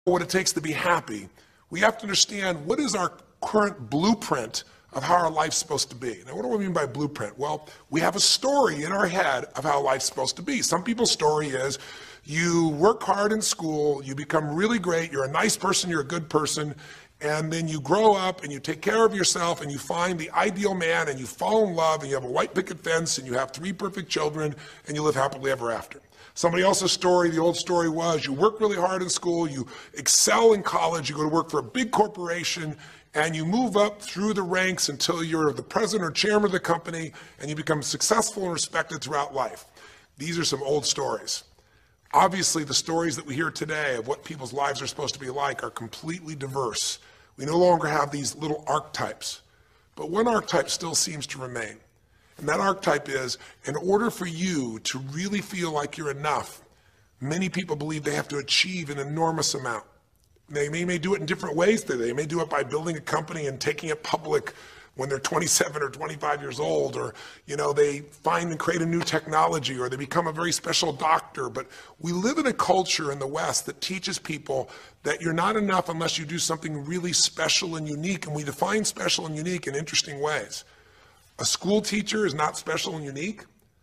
what it takes to be happy, we have to understand what is our current blueprint of how our life's supposed to be. Now, what do I mean by blueprint? Well, we have a story in our head of how life's supposed to be. Some people's story is you work hard in school, you become really great, you're a nice person, you're a good person, and then you grow up and you take care of yourself and you find the ideal man and you fall in love and you have a white picket fence and you have 3 perfect children and you live happily ever after. Somebody else's story, the old story was you work really hard in school, you excel in college, you go to work for a big corporation, and you move up through the ranks until you're the president or chairman of the company and you become successful and respected throughout life. These are some old stories. Obviously, the stories that we hear today of what people's lives are supposed to be like are completely diverse. We no longer have these little archetypes, but one archetype still seems to remain. And that archetype is, in order for you to really feel like you're enough, many people believe they have to achieve an enormous amount. They may do it in different ways today. They may do it by building a company and taking it public when they're 27 or 25 years old, or they find and create a new technology, or they become a very special doctor. But we live in a culture in the West that teaches people that you're not enough unless you do something really special and unique, and we define special and unique in interesting ways. A school teacher is not special and unique.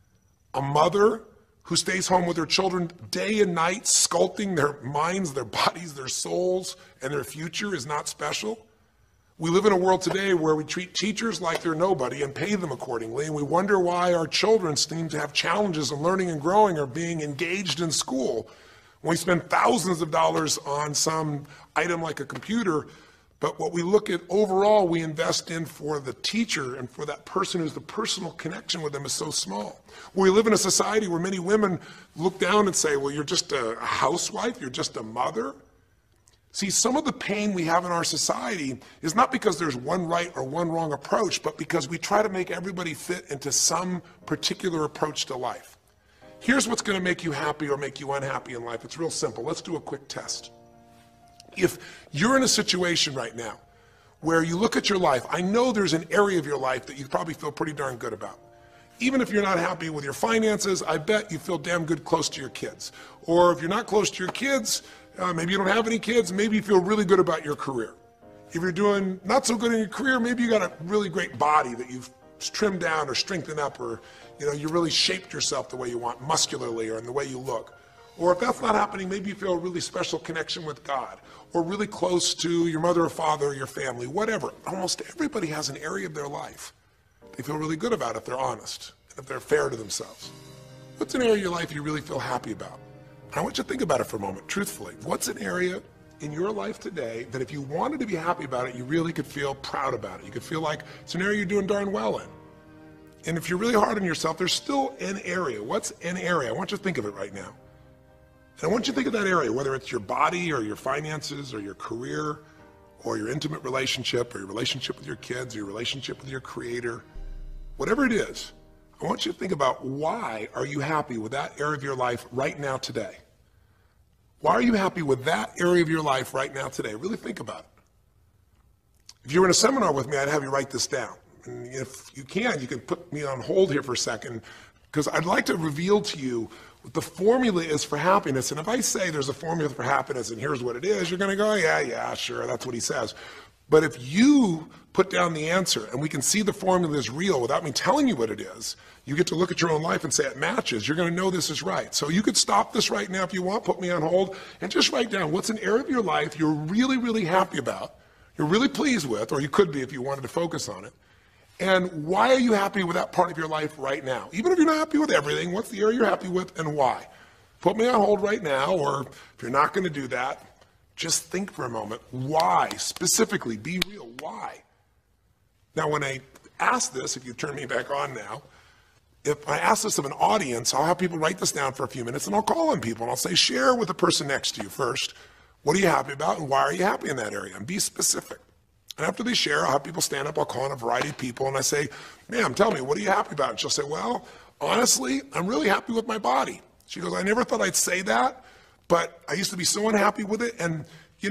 A mother who stays home with her children day and night, sculpting their minds, their bodies, their souls, and their future is not special. We live in a world today where we treat teachers like they're nobody and pay them accordingly, and we wonder why our children seem to have challenges in learning and growing or being engaged in school. When we spend thousands of dollars on some item like a computer, but what we look at overall, we invest in for the teacher and for that person who's the personal connection with them is so small. We live in a society where many women look down and say, well, you're just a housewife, you're just a mother. See, some of the pain we have in our society is not because there's one right or one wrong approach, but because we try to make everybody fit into some particular approach to life. Here's what's going to make you happy or make you unhappy in life. It's real simple. Let's do a quick test. If you're in a situation right now where you look at your life, I know there's an area of your life that you probably feel pretty darn good about. Even if you're not happy with your finances, I bet you feel damn good close to your kids. Or if you're not close to your kids, maybe you don't have any kids, maybe you feel really good about your career. If you're doing not so good in your career, maybe you got a really great body that you've trimmed down or strengthened up, or you really shaped yourself the way you want, muscularly, or in the way you look. Or if that's not happening, maybe you feel a really special connection with God, or really close to your mother or father or your family, whatever. Almost everybody has an area of their life they feel really good about if they're honest, and if they're fair to themselves. What's an area of your life you really feel happy about? I want you to think about it for a moment, truthfully. What's an area in your life today that if you wanted to be happy about it, you really could feel proud about it? You could feel like it's an area you're doing darn well in. And if you're really hard on yourself, there's still an area. What's an area? I want you to think of it right now. And I want you to think of that area, whether it's your body or your finances or your career or your intimate relationship or your relationship with your kids or your relationship with your creator, whatever it is. I want you to think about, why are you happy with that area of your life right now today? Why are you happy with that area of your life right now today? Really think about it. If you were in a seminar with me, I'd have you write this down. And if you can put me on hold here for a second, because I'd like to reveal to you what the formula is for happiness. And if I say there's a formula for happiness and here's what it is, you're going to go, yeah, sure, that's what he says. But if you put down the answer and we can see the formula is real without me telling you what it is, you get to look at your own life and say it matches. You're going to know this is right. So you could stop this right now if you want, put me on hold, and just write down what's an area of your life you're really, really happy about, you're really pleased with, or you could be if you wanted to focus on it. And why are you happy with that part of your life right now? Even if you're not happy with everything, what's the area you're happy with and why? Put me on hold right now, or if you're not going to do that, just think for a moment. Why? Specifically, be real. Why? Now, when I ask this, if you turn me back on now, if I ask this of an audience, I'll have people write this down for a few minutes, and I'll call on people, and I'll say, share with the person next to you first. What are you happy about, and why are you happy in that area? And be specific. And after they share, I'll have people stand up, I'll call on a variety of people, and I say, ma'am, tell me, what are you happy about? And she'll say, well, honestly, I'm really happy with my body. She goes, I never thought I'd say that, but I used to be so unhappy with it, and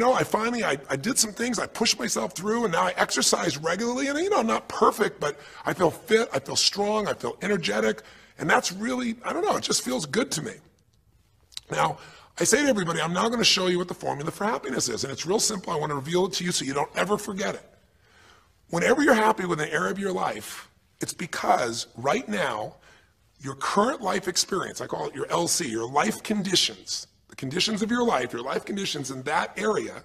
I did some things, I pushed myself through, and now I exercise regularly, and I'm not perfect, but I feel fit, I feel strong, I feel energetic, and that's really, it just feels good to me. Now, I say to everybody, I'm now going to show you what the formula for happiness is. And it's real simple. I want to reveal it to you so you don't ever forget it. Whenever you're happy with an area of your life, it's because right now, your current life experience, I call it your LC, your life conditions, the conditions of your life conditions in that area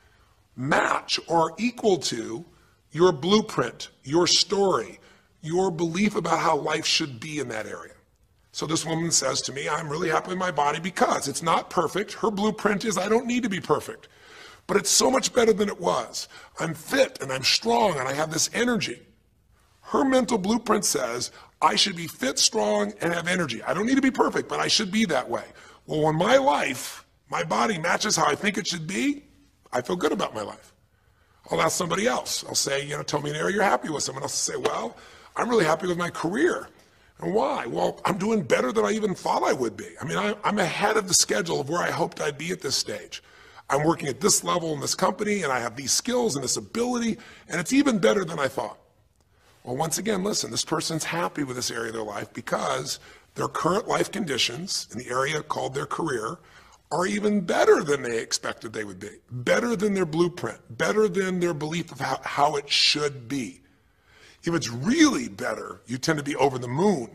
match or equal to your blueprint, your story, your belief about how life should be in that area. So this woman says to me, I'm really happy with my body because it's not perfect. Her blueprint is I don't need to be perfect, but it's so much better than it was. I'm fit and I'm strong and I have this energy. Her mental blueprint says I should be fit, strong, and have energy. I don't need to be perfect, but I should be that way. Well, when my life, my body matches how I think it should be, I feel good about my life. I'll ask somebody else. I'll say, tell me an area you're happy with. Someone else will say, well, I'm really happy with my career. And why? Well, I'm doing better than I even thought I would be. I mean, I'm ahead of the schedule of where I hoped I'd be at this stage. I'm working at this level in this company, and I have these skills and this ability, and it's even better than I thought. Well, once again, listen, this person's happy with this area of their life because their current life conditions in the area called their career are even better than they expected they would be, better than their blueprint, better than their belief of how it should be. If it's really better, you tend to be over the moon.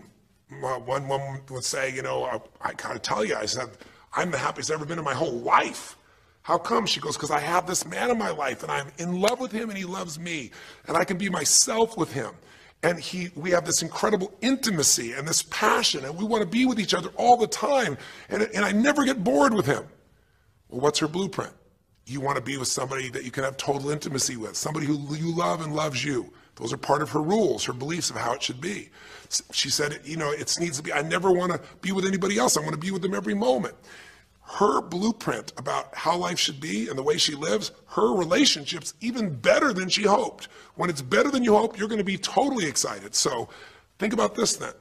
One woman would say, I gotta tell you, I said, I'm the happiest I've ever been in my whole life. How come? She goes, because I have this man in my life and I'm in love with him and he loves me and I can be myself with him. And we have this incredible intimacy and this passion and we want to be with each other all the time and I never get bored with him. Well, what's her blueprint? You want to be with somebody that you can have total intimacy with, somebody who you love and loves you. Those are part of her rules, her beliefs of how it should be. She said, it needs to be, I never want to be with anybody else. I want to be with them every moment. Her blueprint about how life should be and the way she lives, her relationship's even better than she hoped. When it's better than you hope, you're going to be totally excited. So think about this then.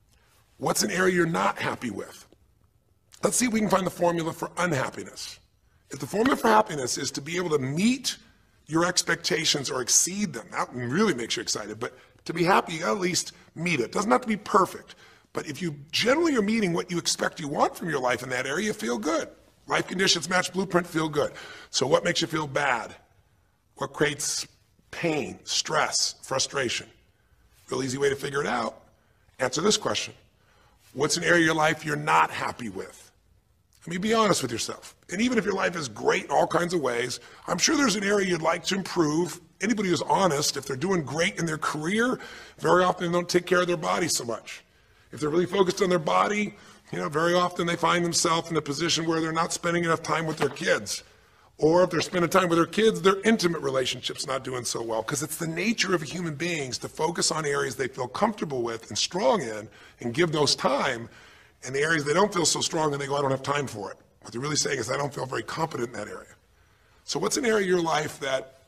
What's an area you're not happy with? Let's see if we can find the formula for unhappiness. If the formula for happiness is to be able to meet your expectations or exceed them, that really makes you excited. But to be happy, you got to at least meet it. It doesn't have to be perfect. But if you generally are meeting what you expect you want from your life in that area, you feel good. Life conditions match blueprint, feel good. So what makes you feel bad? What creates pain, stress, frustration? Real easy way to figure it out. Answer this question. What's an area of your life you're not happy with? I mean, be honest with yourself. And even if your life is great in all kinds of ways, I'm sure there's an area you'd like to improve. Anybody who's honest, if they're doing great in their career, very often they don't take care of their body so much. If they're really focused on their body, very often they find themselves in a position where they're not spending enough time with their kids. Or if they're spending time with their kids, their intimate relationship's not doing so well. Because it's the nature of human beings to focus on areas they feel comfortable with and strong in and give those time. And the areas they don't feel so strong in, they go, I don't have time for it. What they're really saying is, I don't feel very competent in that area. So what's an area of your life that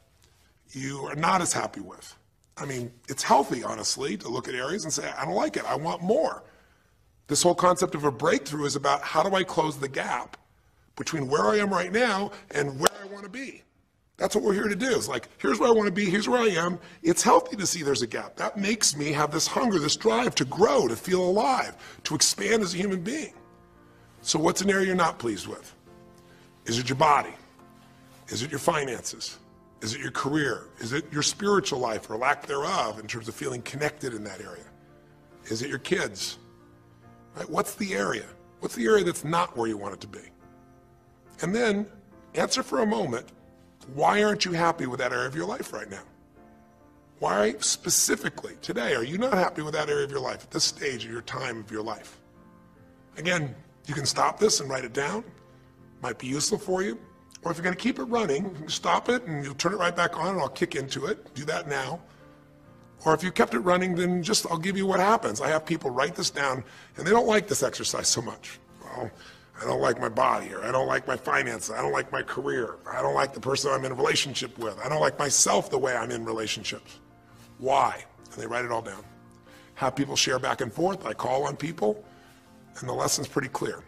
you are not as happy with? I mean, it's healthy, honestly, to look at areas and say, I don't like it, I want more. This whole concept of a breakthrough is about how do I close the gap between where I am right now and where I want to be. That's what we're here to do. It's like, here's where I want to be, here's where I am. It's healthy to see there's a gap. That makes me have this hunger, this drive to grow, to feel alive, to expand as a human being. So what's an area you're not pleased with? Is it your body? Is it your finances? Is it your career? Is it your spiritual life or lack thereof in terms of feeling connected in that area? Is it your kids? Right? What's the area? What's the area that's not where you want it to be? And then answer for a moment, why aren't you happy with that area of your life right now? Why specifically today are you not happy with that area of your life at this stage of your time of your life? Again, you can stop this and write it down. Might be useful for you. Or if you're going to keep it running, you can stop it and you'll turn it right back on and I'll kick into it. Do that now. Or if you kept it running, then I'll give you what happens. I have people write this down and they don't like this exercise so much. Well, I don't like my body, or I don't like my finances, I don't like my career, I don't like the person I'm in a relationship with, I don't like myself the way I'm in relationships. Why? And they write it all down. Have people share back and forth. I call on people, and the lesson's pretty clear.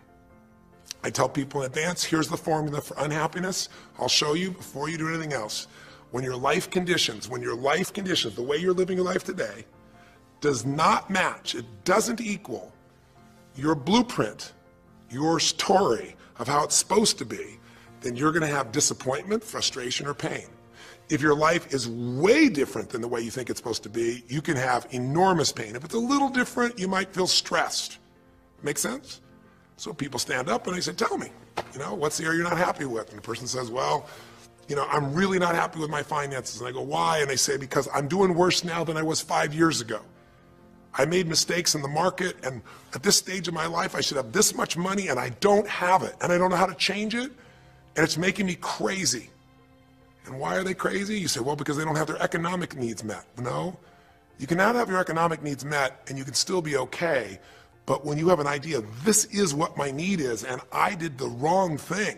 I tell people in advance, here's the formula for unhappiness. I'll show you before you do anything else. When your life conditions, the way you're living your life today, does not match, it doesn't equal your blueprint, your story of how it's supposed to be, then you're going to have disappointment, frustration, or pain. If your life is way different than the way you think it's supposed to be, you can have enormous pain. If it's a little different, you might feel stressed. Make sense? So people stand up and they say, tell me, what's the area you're not happy with? And the person says, well, I'm really not happy with my finances. And I go, why? And they say, because I'm doing worse now than I was 5 years ago. I made mistakes in the market, and at this stage of my life, I should have this much money, and I don't have it, and I don't know how to change it, and it's making me crazy. And why are they crazy? You say, well, because they don't have their economic needs met. No, you can not have your economic needs met, and you can still be okay, but when you have an idea, this is what my need is, and I did the wrong thing,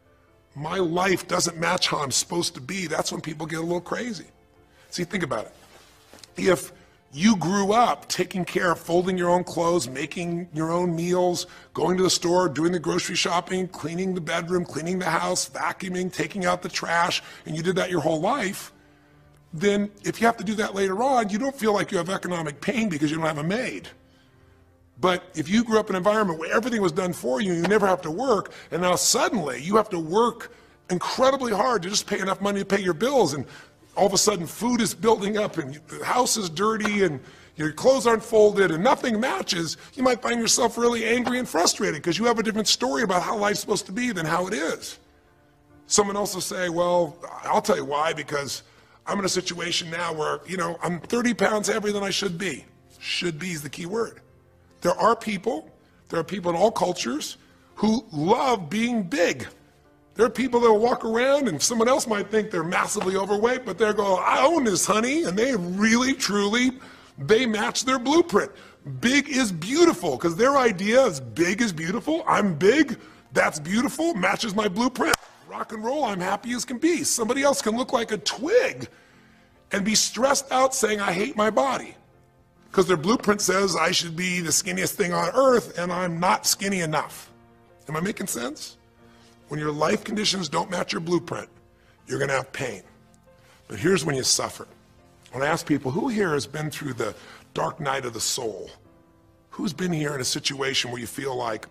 my life doesn't match how I'm supposed to be, that's when people get a little crazy. See, think about it. If you grew up taking care of folding your own clothes, making your own meals, going to the store, doing the grocery shopping, cleaning the bedroom, cleaning the house, vacuuming, taking out the trash, and you did that your whole life, then if you have to do that later on, you don't feel like you have economic pain because you don't have a maid. But if you grew up in an environment where everything was done for you, you never have to work, and now suddenly you have to work incredibly hard to just pay enough money to pay your bills, and all of a sudden food is building up and the house is dirty and your clothes aren't folded and nothing matches, you might find yourself really angry and frustrated because you have a different story about how life's supposed to be than how it is. Someone else will say, well, I'll tell you why, because I'm in a situation now where, I'm 30 pounds heavier than I should be. Should be is the key word. There are people in all cultures who love being big. There are people that will walk around and someone else might think they're massively overweight, but they're going, I own this, honey, and they really, truly, they match their blueprint. Big is beautiful, because their idea is big is beautiful. I'm big, that's beautiful, matches my blueprint. Rock and roll, I'm happy as can be. Somebody else can look like a twig and be stressed out saying, I hate my body, because their blueprint says I should be the skinniest thing on earth, and I'm not skinny enough. Am I making sense? When your life conditions don't match your blueprint, you're going to have pain. But here's when you suffer. When I ask people, who here has been through the dark night of the soul? Who's been here in a situation where you feel like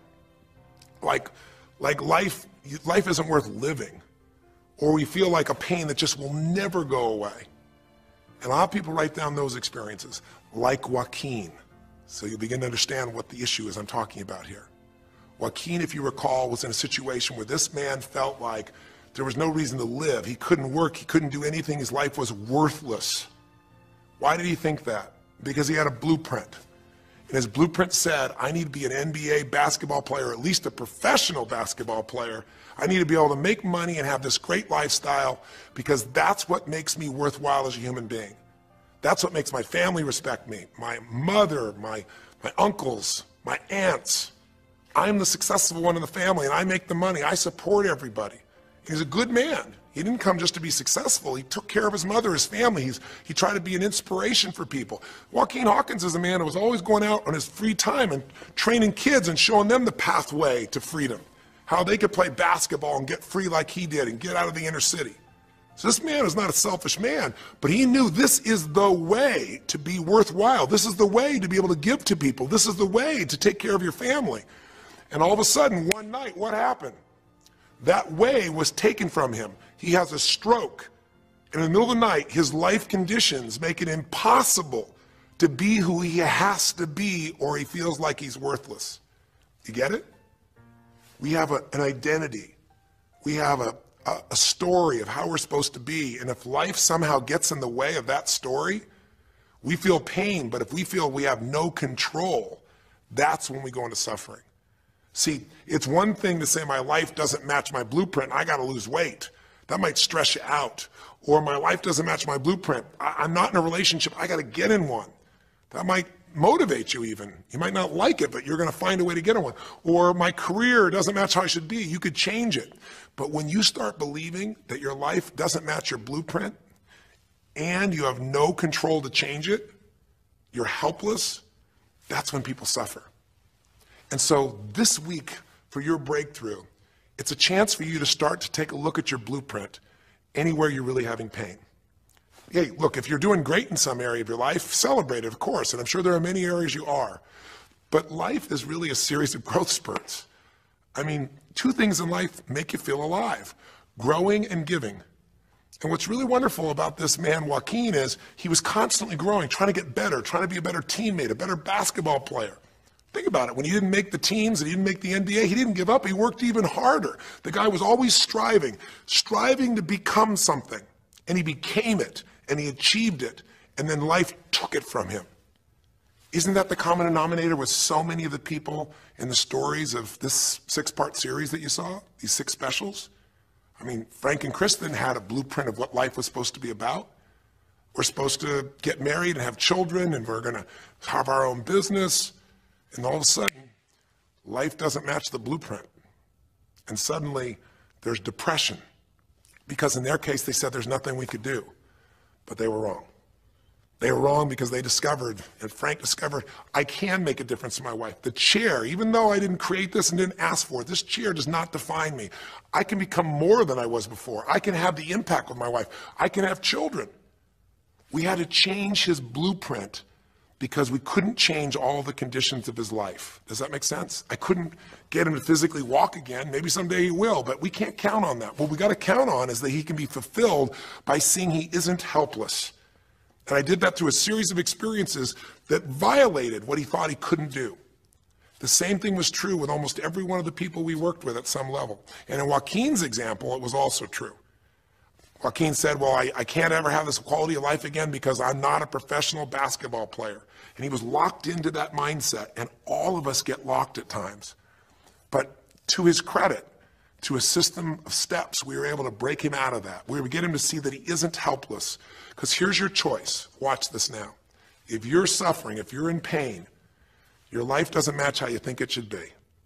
life isn't worth living, or we feel like a pain that just will never go away? And a lot of people write down those experiences, like Joaquin. So you begin to understand what the issue is I'm talking about here. Joaquin, if you recall, was in a situation where this man felt like there was no reason to live. He couldn't work, he couldn't do anything, his life was worthless. Why did he think that? Because he had a blueprint. And his blueprint said, I need to be an NBA basketball player, at least a professional basketball player. I need to be able to make money and have this great lifestyle, because that's what makes me worthwhile as a human being. That's what makes my family respect me, my mother, my uncles, my aunts. I'm the successful one in the family, and I make the money. I support everybody. He's a good man. He didn't come just to be successful. He took care of his mother, his family. He tried to be an inspiration for people. Joaquin Hawkins is a man who was always going out on his free time and training kids and showing them the pathway to freedom, how they could play basketball and get free like he did and get out of the inner city. So this man is not a selfish man, but he knew this is the way to be worthwhile. This is the way to be able to give to people. This is the way to take care of your family. And all of a sudden, one night, what happened? That way was taken from him. He has a stroke. And in the middle of the night, his life conditions make it impossible to be who he has to be, or he feels like he's worthless. You get it? We have an identity. We have a story of how we're supposed to be. And if life somehow gets in the way of that story, we feel pain. But if we feel we have no control, that's when we go into suffering. See, it's one thing to say my life doesn't match my blueprint, I got to lose weight. That might stress you out. Or my life doesn't match my blueprint, I'm not in a relationship, I got to get in one. That might motivate you even. You might not like it, but you're going to find a way to get in one. Or my career doesn't match how I should be, you could change it. But when you start believing that your life doesn't match your blueprint and you have no control to change it, you're helpless, that's when people suffer. And so this week, for your breakthrough, it's a chance for you to start to take a look at your blueprint anywhere you're really having pain. Hey, look, if you're doing great in some area of your life, celebrate it, of course, and I'm sure there are many areas you are. But life is really a series of growth spurts. I mean, two things in life make you feel alive: growing and giving. And what's really wonderful about this man, Joaquin, is he was constantly growing, trying to get better, trying to be a better teammate, a better basketball player. Think about it. When he didn't make the teams and he didn't make the NBA, he didn't give up. He worked even harder. The guy was always striving to become something. And he became it, and he achieved it, and then life took it from him. Isn't that the common denominator with so many of the people in the stories of this 6-part series that you saw, these 6 specials? I mean, Frank and Kristen had a blueprint of what life was supposed to be about. We're supposed to get married and have children, and we're going to have our own business. And all of a sudden, life doesn't match the blueprint. And suddenly, there's depression. Because in their case, they said there's nothing we could do. But they were wrong. They were wrong because they discovered, and Frank discovered, I can make a difference to my wife. The chair, even though I didn't create this and didn't ask for it, this chair does not define me. I can become more than I was before. I can have the impact with my wife. I can have children. We had to change his blueprint because we couldn't change all the conditions of his life. Does that make sense? I couldn't get him to physically walk again. Maybe someday he will, but we can't count on that. What we got to count on is that he can be fulfilled by seeing he isn't helpless. And I did that through a series of experiences that violated what he thought he couldn't do. The same thing was true with almost every one of the people we worked with at some level. And in Joaquin's example, it was also true. Joaquin said, well, I can't ever have this quality of life again because I'm not a professional basketball player. And he was locked into that mindset, and all of us get locked at times. But to his credit, to a system of steps, we were able to break him out of that. We were able to get him to see that he isn't helpless. Because here's your choice. Watch this now. If you're suffering, if you're in pain, your life doesn't match how you think it should be,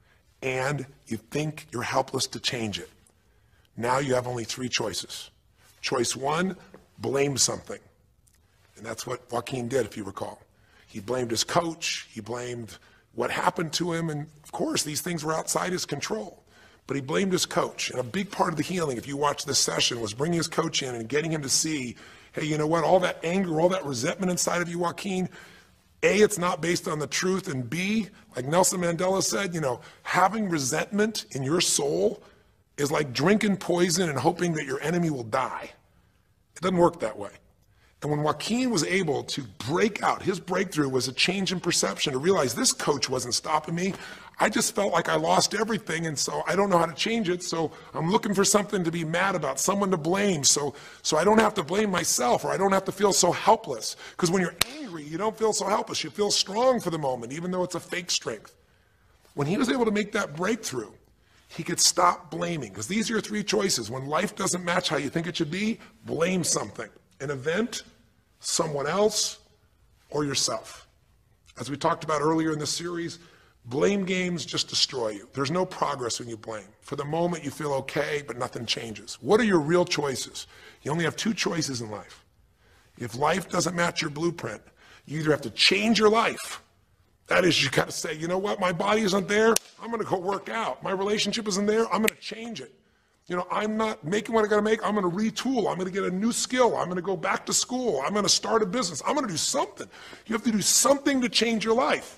and you think you're helpless to change it, now you have only 3 choices. Choice 1, blame something. And that's what Joaquin did, if you recall. He blamed his coach. He blamed what happened to him. And of course, these things were outside his control. But he blamed his coach. And a big part of the healing, if you watch this session, was bringing his coach in and getting him to see, hey, you know what? All that anger, all that resentment inside of you, Joaquin, A, it's not based on the truth. And B, like Nelson Mandela said, you know, having resentment in your soul is like drinking poison and hoping that your enemy will die. It doesn't work that way. And when Joaquin was able to break out, his breakthrough was a change in perception, to realize this coach wasn't stopping me. I just felt like I lost everything, and so I don't know how to change it, so I'm looking for something to be mad about, someone to blame, so I don't have to blame myself, or I don't have to feel so helpless. Because when you're angry, you don't feel so helpless. You feel strong for the moment, even though it's a fake strength. When he was able to make that breakthrough, he could stop blaming, because these are your 3 choices. When life doesn't match how you think it should be, blame something. An event, someone else, or yourself. As we talked about earlier in this series, blame games just destroy you. There's no progress when you blame. For the moment, you feel okay, but nothing changes. What are your real choices? You only have 2 choices in life. If life doesn't match your blueprint, you either have to change your life. That is, you got to say, you know what, my body isn't there, I'm going to go work out. My relationship isn't there, I'm going to change it. You know, I'm not making what I got to make, I'm going to retool, I'm going to get a new skill, I'm going to go back to school, I'm going to start a business, I'm going to do something. You have to do something to change your life.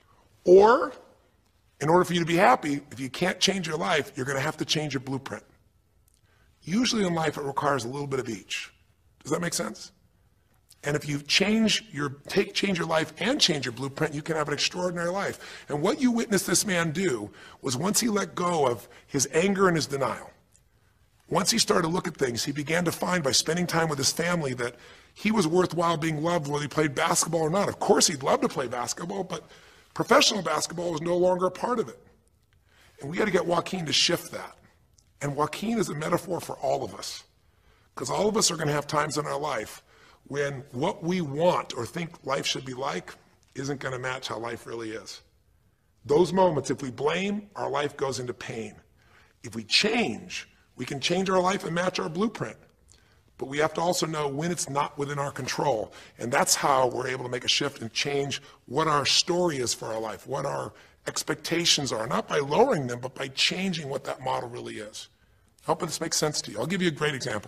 Or, in order for you to be happy, if you can't change your life, you're going to have to change your blueprint. Usually in life, it requires a little bit of each. Does that make sense? And if you change your life and change your blueprint, you can have an extraordinary life. And what you witnessed this man do was, once he let go of his anger and his denial, once he started to look at things, he began to find, by spending time with his family, that he was worthwhile being loved whether he played basketball or not. Of course, he'd love to play basketball, but professional basketball was no longer a part of it. And we had to get Joaquin to shift that. And Joaquin is a metaphor for all of us, because all of us are going to have times in our life when what we want or think life should be like isn't going to match how life really is. Those moments, if we blame, our life goes into pain. If we change, we can change our life and match our blueprint. But we have to also know when it's not within our control. And that's how we're able to make a shift and change what our story is for our life, what our expectations are, not by lowering them, but by changing what that model really is. I hope this makes sense to you. I'll give you a great example.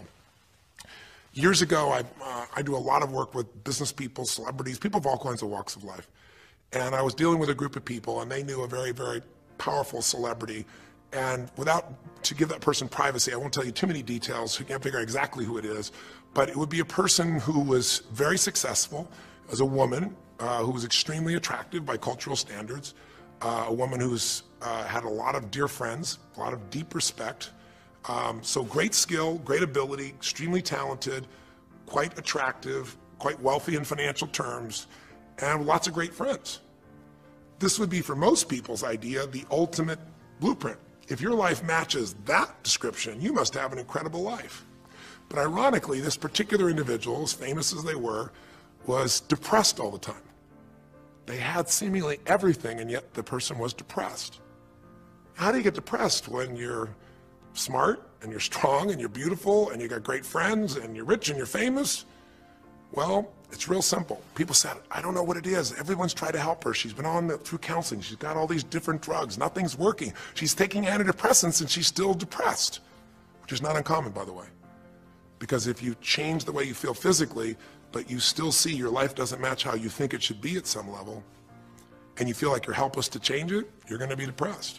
Years ago, I do a lot of work with business people, celebrities, people of all kinds of walks of life. And I was dealing with a group of people, and they knew a very, very powerful celebrity. And to give that person privacy, I won't tell you too many details, so you can't figure out exactly who it is, but it would be a person who was very successful as a woman, who was extremely attractive by cultural standards, a woman who's had a lot of dear friends, a lot of deep respect, so great skill, great ability, extremely talented, quite attractive, quite wealthy in financial terms, and lots of great friends. This would be, for most people's idea, the ultimate blueprint. If your life matches that description, you must have an incredible life. But ironically, this particular individual, as famous as they were, was depressed all the time. They had seemingly everything, and yet the person was depressed. How do you get depressed when you're smart, and you're strong, and you're beautiful, and you got great friends, and you're rich, and you're famous? Well, it's real simple. People said, I don't know what it is. Everyone's tried to help her. She's been through counseling. She's got all these different drugs. Nothing's working. She's taking antidepressants and she's still depressed, which is not uncommon, by the way. Because if you change the way you feel physically, but you still see your life doesn't match how you think it should be at some level, and you feel like you're helpless to change it, you're going to be depressed.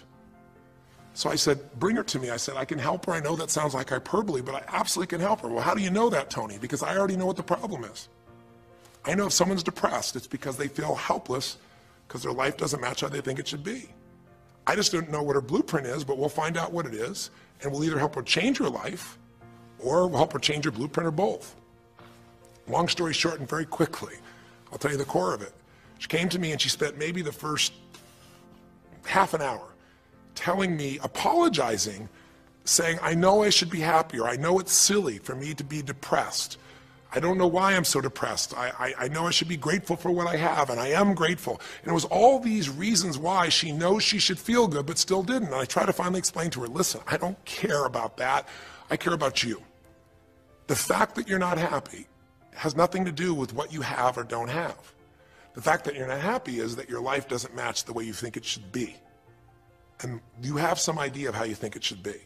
So I said, bring her to me. I said, I can help her. I know that sounds like hyperbole, but I absolutely can help her. Well, how do you know that, Tony? Because I already know what the problem is. I know if someone's depressed, it's because they feel helpless because their life doesn't match how they think it should be. I just don't know what her blueprint is, but we'll find out what it is, and we'll either help her change her life, or we'll help her change her blueprint, or both. Long story short, and very quickly, I'll tell you the core of it. She came to me and she spent maybe the first half an hour telling me, apologizing, saying, I know I should be happier. I know it's silly for me to be depressed. I don't know why I'm so depressed. I know I should be grateful for what I have, and I am grateful. And it was all these reasons why she knows she should feel good, but still didn't. And I tried to finally explain to her, listen, I don't care about that. I care about you. The fact that you're not happy has nothing to do with what you have or don't have. The fact that you're not happy is that your life doesn't match the way you think it should be. And you have some idea of how you think it should be.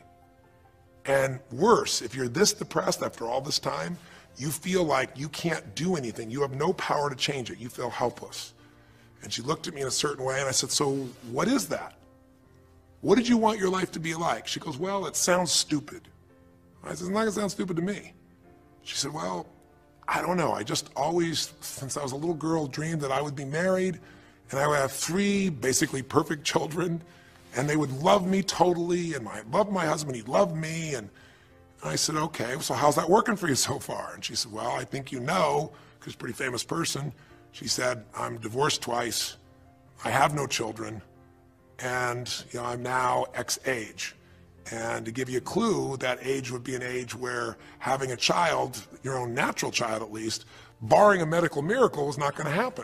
And worse, if you're this depressed after all this time, you feel like you can't do anything. You have no power to change it. You feel helpless. And she looked at me in a certain way, and I said, so what is that? What did you want your life to be like? She goes, well, it sounds stupid. I said, it's not going to sound stupid to me. She said, well, I don't know. I just always, since I was a little girl, dreamed that I would be married, and I would have 3 basically perfect children, and they would love me totally, and I loved my husband, he loved me, and I said, okay, so how's that working for you so far? And she said, well, I think you know, because she's a pretty famous person. She said, I'm divorced twice, I have no children, and I'm now X age. And to give you a clue, that age would be an age where having a child, your own natural child at least, barring a medical miracle, is not going to happen.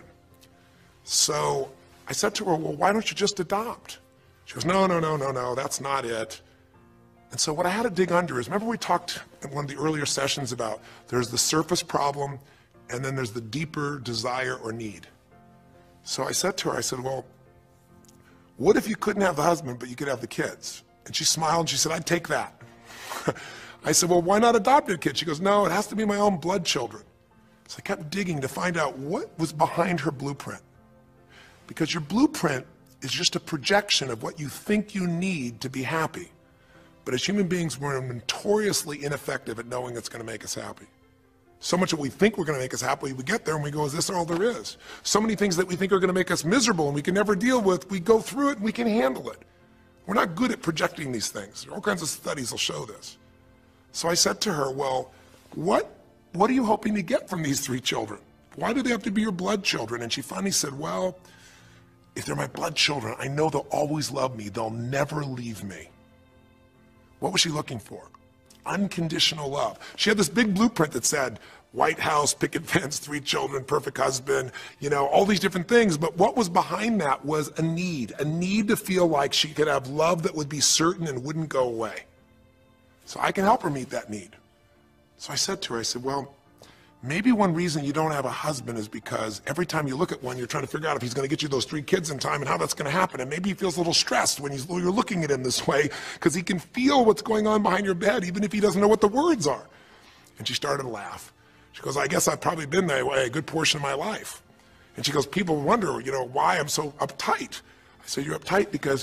So I said to her, well, why don't you just adopt? She goes, no, that's not it. And so what I had to dig under is, remember we talked in one of the earlier sessions about there's the surface problem and then there's the deeper desire or need. So I said to her, I said, well, what if you couldn't have the husband but you could have the kids? And she smiled and she said, I'd take that. I said, well, why not adopt a kid? She goes, no, it has to be my own blood children. So I kept digging to find out what was behind her blueprint. Because your blueprint is just a projection of what you think you need to be happy. But as human beings, we're notoriously ineffective at knowing it's going to make us happy. So much that we think we're going to make us happy, we get there and we go, is this all there is? So many things that we think are going to make us miserable and we can never deal with, we go through it and we can handle it. We're not good at projecting these things. There are all kinds of studies will show this. So I said to her, well, what are you hoping to get from these 3 children? Why do they have to be your blood children? And she finally said, well, if they're my blood children, I know they'll always love me. They'll never leave me. What was she looking for? Unconditional love. She had this big blueprint that said, White House, picket fence, 3 children, perfect husband, all these different things. But what was behind that was a need to feel like she could have love that would be certain and wouldn't go away. So I can help her meet that need. So I said to her, I said, well, maybe one reason you don't have a husband is because every time you look at one, you're trying to figure out if he's going to get you those 3 kids in time and how that's going to happen. And maybe he feels a little stressed when you're looking at him this way because he can feel what's going on behind your bed, even if he doesn't know what the words are. And she started to laugh. She goes, I guess I've probably been that way a good portion of my life. And she goes, people wonder, why I'm so uptight. I said, you're uptight because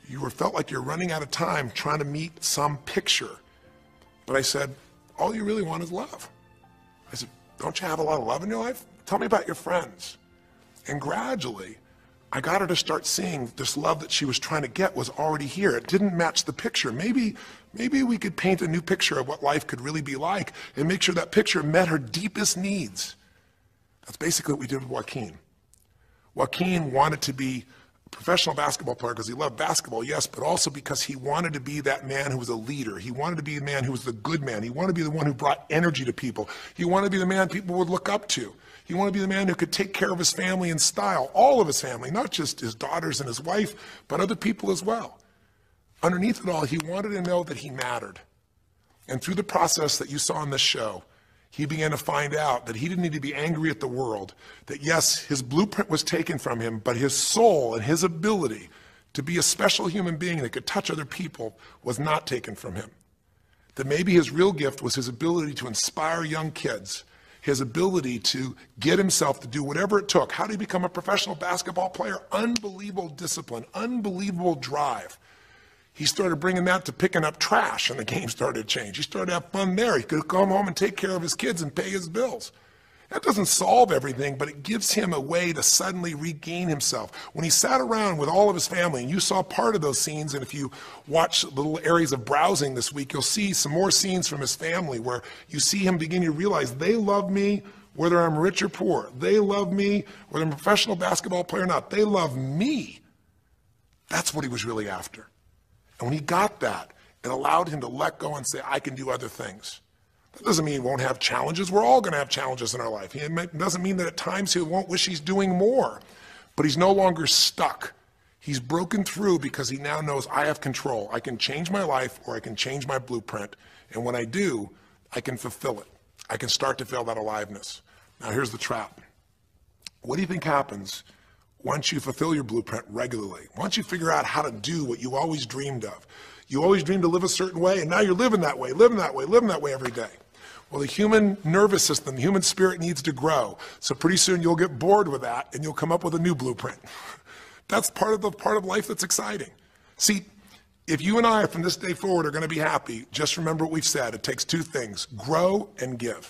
you felt like you're running out of time trying to meet some picture. But I said, all you really want is love. I said, don't you have a lot of love in your life? Tell me about your friends. And gradually, I got her to start seeing this love that she was trying to get was already here. It didn't match the picture. Maybe we could paint a new picture of what life could really be like and make sure that picture met her deepest needs. That's basically what we did with Joaquin. Joaquin wanted to be a professional basketball player because he loved basketball, yes, but also because he wanted to be that man who was a leader. He wanted to be the man who was the good man. He wanted to be the one who brought energy to people. He wanted to be the man people would look up to. He wanted to be the man who could take care of his family in style, all of his family, not just his daughters and his wife, but other people as well. Underneath it all, he wanted to know that he mattered. And through the process that you saw in this show, he began to find out that he didn't need to be angry at the world, that yes, his blueprint was taken from him, but his soul and his ability to be a special human being that could touch other people was not taken from him. That maybe his real gift was his ability to inspire young kids, his ability to get himself to do whatever it took. How did he become a professional basketball player? Unbelievable discipline, unbelievable drive. He started bringing that to picking up trash, and the game started to change. He started to have fun there. He could come home and take care of his kids and pay his bills. That doesn't solve everything, but it gives him a way to suddenly regain himself. When he sat around with all of his family, and you saw part of those scenes, and if you watch little areas of browsing this week, you'll see some more scenes from his family where you see him begin to realize they love me whether I'm rich or poor. They love me whether I'm a professional basketball player or not. They love me. That's what he was really after. And when he got that, it allowed him to let go and say, I can do other things. That doesn't mean he won't have challenges. We're all going to have challenges in our life. It doesn't mean that at times he won't wish he's doing more. But he's no longer stuck. He's broken through because he now knows I have control. I can change my life or I can change my blueprint. And when I do, I can fulfill it. I can start to feel that aliveness. Now here's the trap. What do you think happens once you fulfill your blueprint regularly? Once you figure out how to do what you always dreamed of? You always dreamed to live a certain way, and now you're living that way, living that way, living that way every day. Well, the human nervous system, the human spirit needs to grow. So pretty soon you'll get bored with that, and you'll come up with a new blueprint. That's part of life that's exciting. See, if you and I from this day forward are going to be happy, just remember what we've said. It takes two things: grow and give.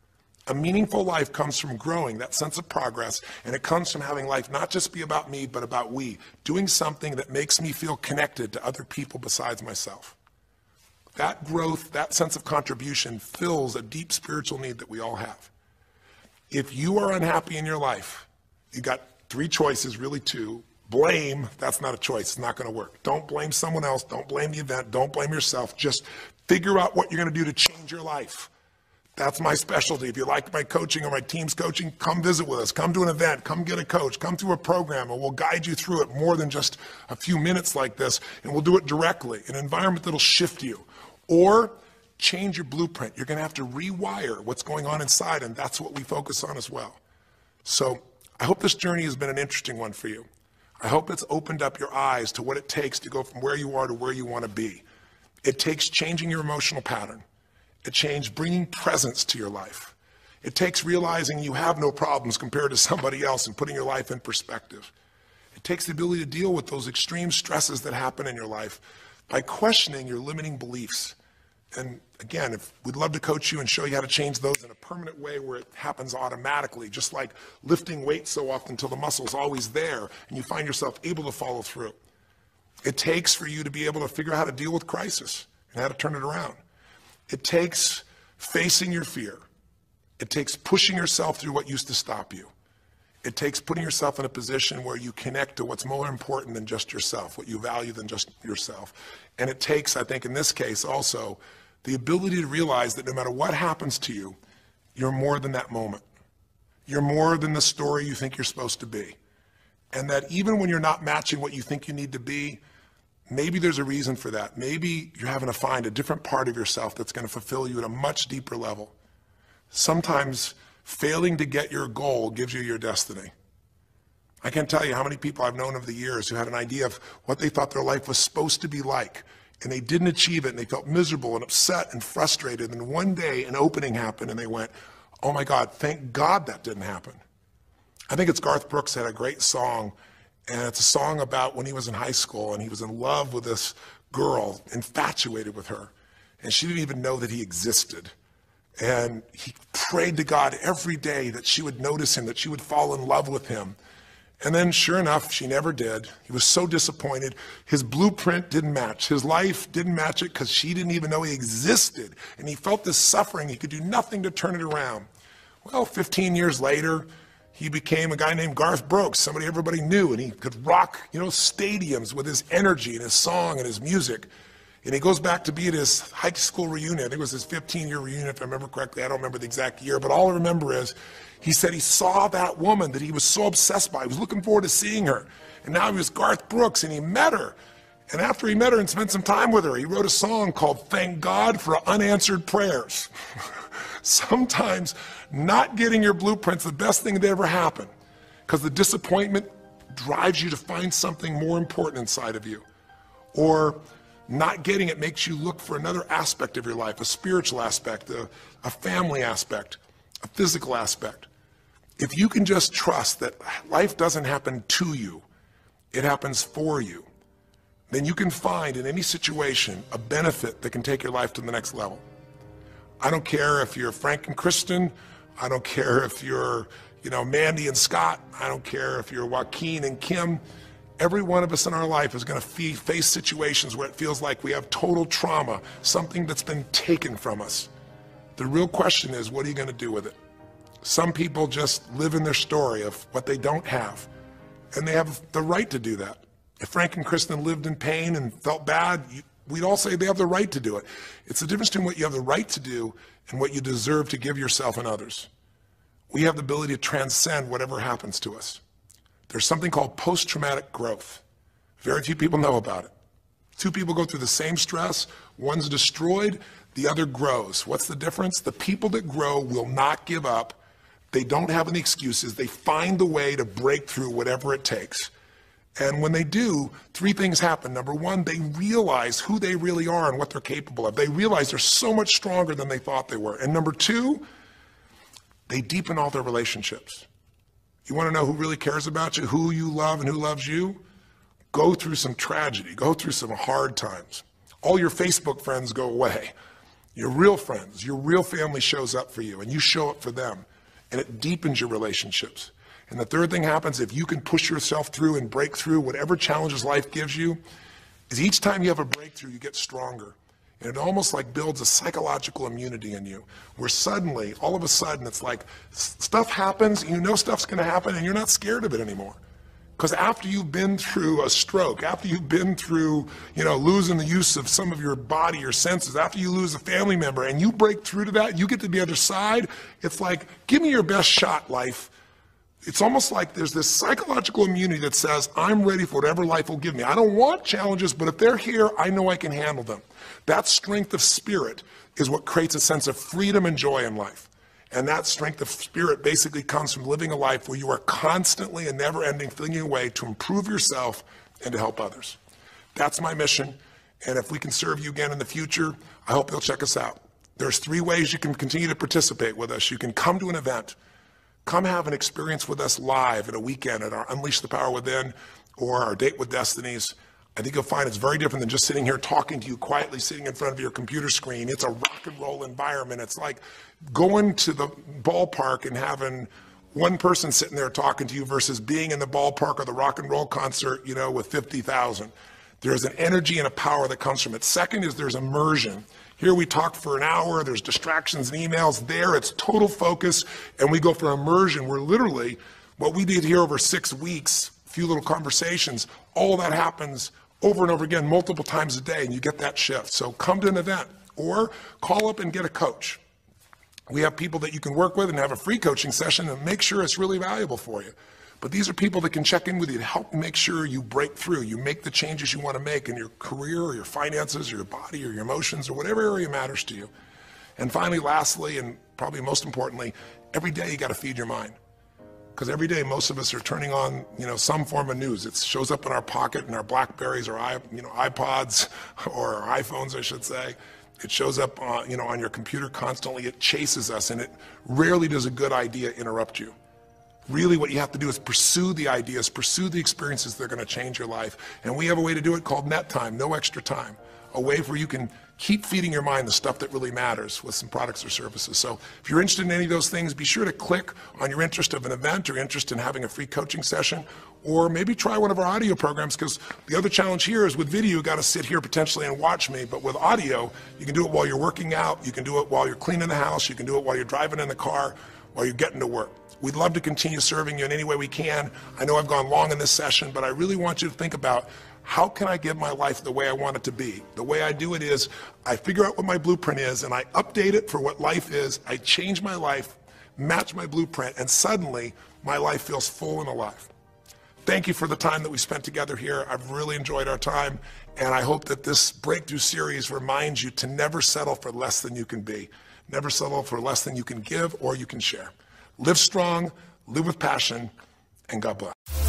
A meaningful life comes from growing, that sense of progress, and it comes from having life not just be about me, but about we, doing something that makes me feel connected to other people besides myself. That growth, that sense of contribution fills a deep spiritual need that we all have. If you are unhappy in your life, you got three choices, really two. Blame, that's not a choice, it's not going to work. Don't blame someone else, don't blame the event, don't blame yourself. Just figure out what you're going to do to change your life. That's my specialty. If you like my coaching or my team's coaching, come visit with us. Come to an event. Come get a coach. Come through a program, and we'll guide you through it more than just a few minutes like this, and we'll do it directly, in an environment that'll shift you. Or change your blueprint. You're going to have to rewire what's going on inside, and that's what we focus on as well. So I hope this journey has been an interesting one for you. I hope it's opened up your eyes to what it takes to go from where you are to where you want to be. It takes changing your emotional pattern. It takes bringing presence to your life. It takes realizing you have no problems compared to somebody else and putting your life in perspective. It takes the ability to deal with those extreme stresses that happen in your life by questioning your limiting beliefs. And again, we'd love to coach you and show you how to change those in a permanent way where it happens automatically, just like lifting weights so often until the muscle's always there and you find yourself able to follow through. It takes for you to be able to figure out how to deal with crisis and how to turn it around. It takes facing your fear. It takes pushing yourself through what used to stop you. It takes putting yourself in a position where you connect to what's more important than just yourself, what you value than just yourself. And it takes, I think in this case also, the ability to realize that no matter what happens to you, you're more than that moment. You're more than the story you think you're supposed to be. And that even when you're not matching what you think you need to be, maybe there's a reason for that. Maybe you're having to find a different part of yourself that's going to fulfill you at a much deeper level. Sometimes failing to get your goal gives you your destiny. I can't tell you how many people I've known over the years who had an idea of what they thought their life was supposed to be like, and they didn't achieve it, and they felt miserable and upset and frustrated. And one day an opening happened, and they went, oh my God, thank God that didn't happen. I think it's Garth Brooks had a great song, And it's a song about when he was in high school and he was in love with this girl, infatuated with her. And she didn't even know that he existed. And he prayed to God every day that she would notice him, that she would fall in love with him. And then sure enough, she never did. He was so disappointed. His blueprint didn't match. His life didn't match it because she didn't even know he existed. And he felt this suffering. He could do nothing to turn it around. Well, 15 years later, he became a guy named Garth Brooks, somebody everybody knew, and he could rock, stadiums with his energy and his song and his music. And he goes back to be at his high school reunion. I think it was his 15-year reunion, if I remember correctly. I don't remember the exact year, but all I remember is he said he saw that woman that he was so obsessed by. He was looking forward to seeing her. And now he was Garth Brooks, and he met her. And after he met her and spent some time with her, he wrote a song called Thank God for Unanswered Prayers. Sometimes not getting your blueprint's the best thing that ever happened, because the disappointment drives you to find something more important inside of you. Or not getting it makes you look for another aspect of your life, a spiritual aspect, a family aspect, a physical aspect. If you can just trust that life doesn't happen to you, it happens for you, then you can find in any situation a benefit that can take your life to the next level. I don't care if you're Frank and Kristen. I don't care if you're, Mandy and Scott. I don't care if you're Joaquin and Kim. Every one of us in our life is going to face situations where it feels like we have total trauma, something that's been taken from us. The real question is, what are you going to do with it? Some people just live in their story of what they don't have, and they have the right to do that. If Frank and Kristen lived in pain and felt bad, we'd all say they have the right to do it. It's the difference between what you have the right to do and what you deserve to give yourself and others. We have the ability to transcend whatever happens to us. There's something called post-traumatic growth. Very few people know about it. Two people go through the same stress, one's destroyed, the other grows. What's the difference? The people that grow will not give up. They don't have any excuses. They find the way to break through whatever it takes. And when they do, three things happen. Number one, they realize who they really are and what they're capable of. They realize they're so much stronger than they thought they were. And number two, they deepen all their relationships. You want to know who really cares about you, who you love and who loves you? Go through some tragedy, go through some hard times. All your Facebook friends go away. Your real friends, your real family shows up for you, and you show up for them, and it deepens your relationships. And the third thing happens, if you can push yourself through and break through whatever challenges life gives you, is each time you have a breakthrough, you get stronger. And it almost like builds a psychological immunity in you, where suddenly, all of a sudden, it's like stuff happens, you know stuff's gonna happen, and you're not scared of it anymore. Because after you've been through a stroke, after you've been through, losing the use of some of your body, your senses, after you lose a family member, and you break through to that, you get to the other side, it's like, give me your best shot, life. It's almost like there's this psychological immunity that says, I'm ready for whatever life will give me. I don't want challenges, but if they're here, I know I can handle them. That strength of spirit is what creates a sense of freedom and joy in life. And that strength of spirit basically comes from living a life where you are constantly and never-ending thinking away to improve yourself and to help others. That's my mission. And if we can serve you again in the future, I hope you'll check us out. There's 3 ways you can continue to participate with us. You can come to an event. Come have an experience with us live at a weekend at our Unleash the Power Within or our Date with Destinies. I think you'll find it's very different than just sitting here talking to you quietly, sitting in front of your computer screen. It's a rock and roll environment. It's like going to the ballpark and having one person sitting there talking to you versus being in the ballpark or the rock and roll concert, with 50,000. There's an energy and a power that comes from it. Second is there's immersion. Here we talk for an hour, there's distractions and emails. There it's total focus, and we go for immersion where literally what we did here over 6 weeks, a few little conversations, all that happens over and over again, multiple times a day, and you get that shift. So come to an event or call up and get a coach. We have people that you can work with and have a free coaching session and make sure it's really valuable for you. But these are people that can check in with you to help make sure you break through, you make the changes you want to make in your career or your finances or your body or your emotions or whatever area matters to you. And finally, lastly, and probably most importantly, every day you got to feed your mind. Because every day most of us are turning on, some form of news. It shows up in our pocket, in our Blackberries or iPods or our iPhones, I should say. It shows up on your computer constantly. It chases us, and it rarely does a good idea interrupt you. Really what you have to do is pursue the ideas, pursue the experiences that are going to change your life. And we have a way to do it called net time, no extra time. A way where you can keep feeding your mind the stuff that really matters with some products or services. So if you're interested in any of those things, be sure to click on your interest of an event or interest in having a free coaching session, or maybe try one of our audio programs, because the other challenge here is with video, you got to sit here potentially and watch me, but with audio, you can do it while you're working out, you can do it while you're cleaning the house, you can do it while you're driving in the car, while you're getting to work. We'd love to continue serving you in any way we can. I know I've gone long in this session, but I really want you to think about, how can I give my life the way I want it to be? The way I do it is I figure out what my blueprint is and I update it for what life is. I change my life, match my blueprint, and suddenly my life feels full and alive. Thank you for the time that we spent together here. I've really enjoyed our time, and I hope that this breakthrough series reminds you to never settle for less than you can be. Never settle for less than you can give or you can share. Live strong, live with passion, and God bless.